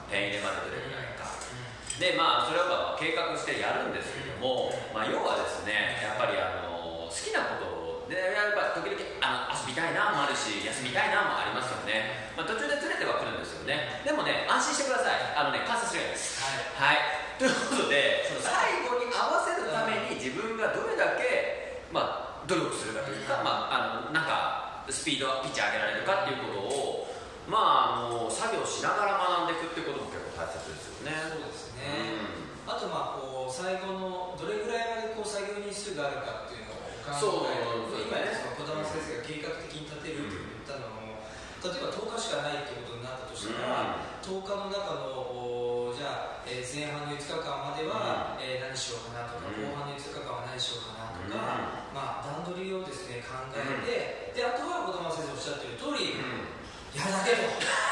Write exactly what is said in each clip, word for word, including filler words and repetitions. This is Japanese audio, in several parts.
ペン入れまでどれぐらいか、でまあそれを計画してやるんですけども、まあ、要はですねやっぱりあの好きなことでやっぱ時々あの遊びたいなもあるし休みたいなもありますよね、まあ、途中でずれてはくるんですよね。でもね安心してください、あのね観察するんです。はい、はい、ということでその最後に合わせるために自分がどれだけ、まあ、努力するかというか、まあ、あのなんかスピードピッチ上げられるかっていうことをまあ、あの作業しながら学んでいくっていうことも結構大切ですよね。 そうですね、うん、あとまあこう最後のどれぐらいまでこう作業日数があるかっていうのを考えると、今ねその児玉先生が計画的に立てるって言ったのも、例えばとおかしかないっていうことになったとしたら、うん、とおかの中のじゃあ、えー、前半のいつかかんまでは、うん、えー、何しようかなとか、うん、後半のいつかかんは何しようかなとか、うん、まあ段取りをですね考えて、うん、であとは児玉先生おっしゃってる通り、うん、やるだけと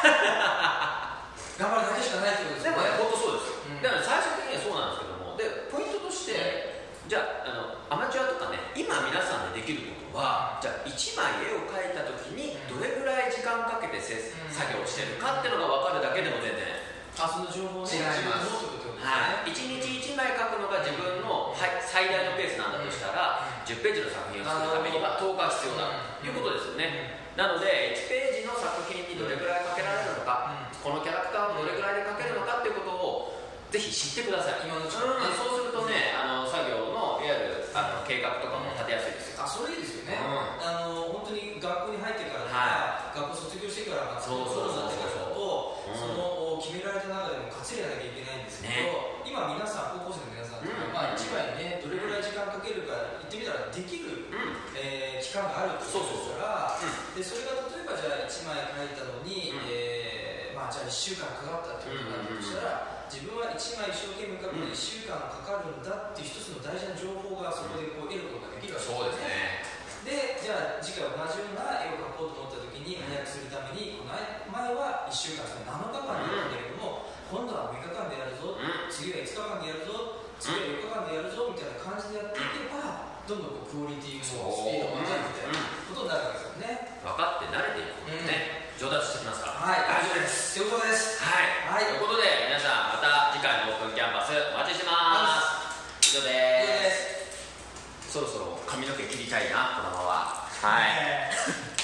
頑張るだけしかないってことですよね。 でもね、本当そうですよ、うん、だから最終的にはそうなんですけども、でポイントとしてじゃあ、あのアマチュアとかね今皆さんでできることは、じゃあいちまい絵を描いた時にどれぐらい時間かけてせ、うん、作業してるかっていうのが分かるだけでも全然あその情報ね違います。はい、いちにちいちまい描くのが自分の、はい、最大のペースなんだとしたら、うん、じゅっページの作品を作るためにはとおか必要だということですよね、うん、なのでいちページの作品にどれぐらいかけられるのか、うん、このキャラクターをどれぐらいでかけるのかっていうことをぜひ知ってください。 今のうちに、ね、 うん、そうするとね、あの作業のいわゆるあの計画とかも立てやすいですよ。 あ、それいいですよね、うん、あの本当に学校に入ってからとか、はい、学校卒業してから、 そうそうそうそうと、うん、その決められた中でも活やなきゃいけないんですけど、ね、今皆さん高校生の皆さんとか、うん、まあ、いちまいねどれぐらい時間かけるか言ってみたらできる、うん、えー、期間があるってことですから、そうそうそう、うん、でそれが例えばじゃあいちまい書いたのに、うん、えー、まあ、じゃあいっしゅうかんかかったってことになったとしたら、うんうんうん、自分はいちまい一生懸命書くのにいっしゅうかんかかるんだっていう一つの大事な情報がそこでこう得ることができるわけですね。そうですね。で、じゃあ次回同じような絵を描こうと思った時に早くするために、この前はいっしゅうかん、なのかかんでやるんだけども、今度はむいかかんでやるぞ、次はいつかかんでやるぞ、次はよっかかんでやるぞみたいな感じでやっていけば、どんどんこうクオリティもスピードも上がるみたいなことになるわけですよね。 分かって慣れていくことね、うん、上達してきますから。 はい、大丈夫です。ということです。 はい、はい、ということで皆さんまた次回のオープンキャンパスお待ちしてます。以上です。そろそろ髪の毛切りたいな、このままは。はい。